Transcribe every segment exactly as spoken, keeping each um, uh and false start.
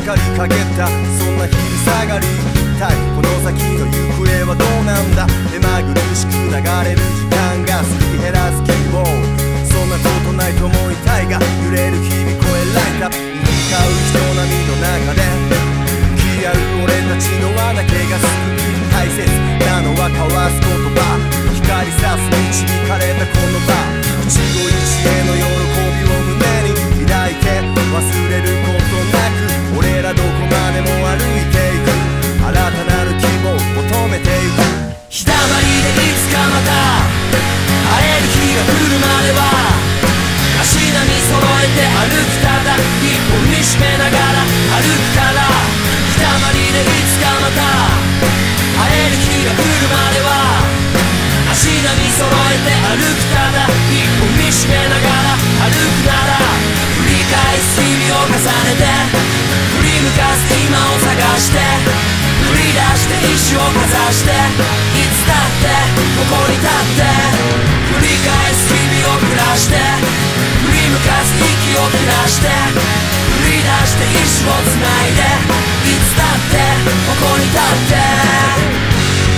かりかけたそんな昼下がり、一体この先の行方はどうなんだ。目まぐるしく流れる時間が過ぎ減らす希望、そんなことないと思いたいが、揺れる日々越えライトアップ向かう人波の中で向き合う俺たちの輪だけが救い、大切なのは交わす言葉、光さす導かれたこの場、一期一会の喜びを胸に抱いて忘れることなく、俺らどこまでも歩いていく、新たなる希望を求めていく。 日だまりでいつかまた会える日が来るまでは、足並み揃えて歩く、ただ一歩見しめながら歩くから。日だまりでいつかまた会える日が来るまでは、足並み揃えて歩く、ただ一歩見しめながら歩くなら。繰り返す日々を重ねて振り向かす今を探して、振り出して石をかざして、いつだってここに立って繰り返す日々を暮らして、振り向かす息を切らして、振り出して石をつないで、いつだってここに立って。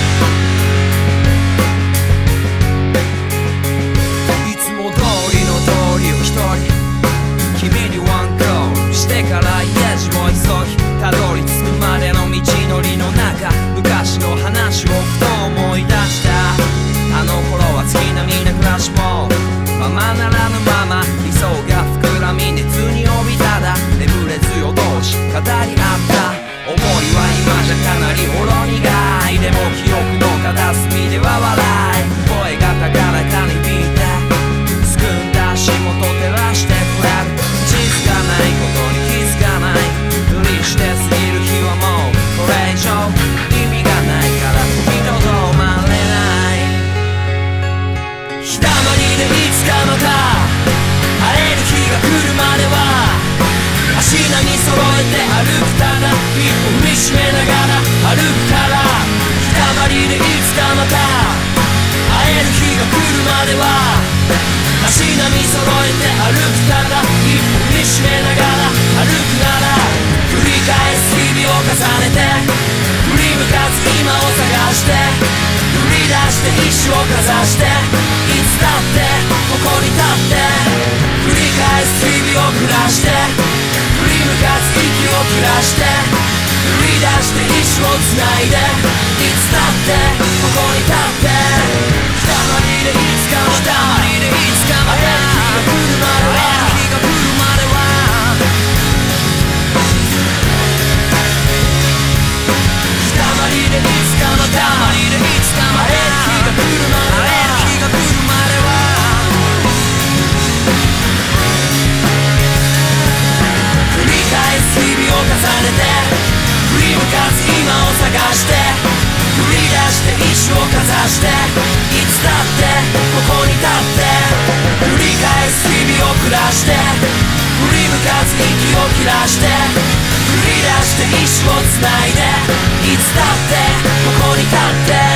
君にワンコールしてから家路を急ぎ、たどり着くまでの道のりの中、昔の話をふと思い出した。あの頃は月並みな暮らしもままならぬまま、理想が膨らみ熱に帯びただ眠れず夜通し語り合った。思いは今じゃかなりほろ苦い、でも記憶の片隅では笑い、声が高らかに響いてすくんだ足元照らしてくれる。気づかないことに気づかないふりして過ぎる日はもうこれ以上意味がないから踏みとどまれない。日だまりでいつかまた会える日が来るまでは、足並み揃えて歩く、ただ一歩踏みしめながら歩くから。日だまりでいつかまた会える日が来るまでは、足並み揃えて歩く、ただ一歩見しめながら歩くなら。繰り返す日々を重ねて振り向かず今を探して、振り出して石をかざして、いつだってここに立って繰り返す日々を暮らして、振り向かず息を切らして、振り出して石をつないで、いつだってここに立って。日だまりでいつかまた会える日が来るまでは、日が来るまでは、日だまりでいつかまた会える日が来るまでは、日が来るまでは、繰り返す日々を重ねて振り向かず今を探して、振り出して石をかざして、いつだってここに立って繰り返す日々を暮らして、振り向かず息を切らして、振り出して石をつないで、いつだってここに立って。